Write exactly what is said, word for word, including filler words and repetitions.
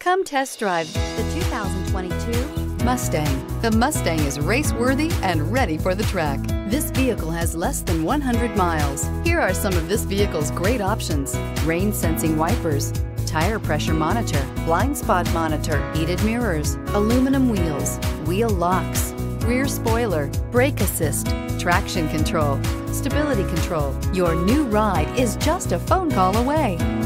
Come test drive the two thousand twenty-two Mustang. The Mustang is race-worthy and ready for the track. This vehicle has less than one hundred miles. Here are some of this vehicle's great options: rain-sensing wipers, tire pressure monitor, blind spot monitor, heated mirrors, aluminum wheels, wheel locks, rear spoiler, brake assist, traction control, stability control. Your new ride is just a phone call away.